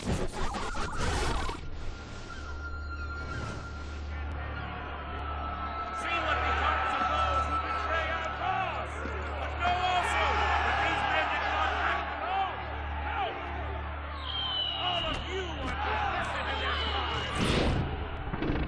what becomes of those who betray our cause. But know also that these men did not act alone. No! All of you are complicit in their crimes.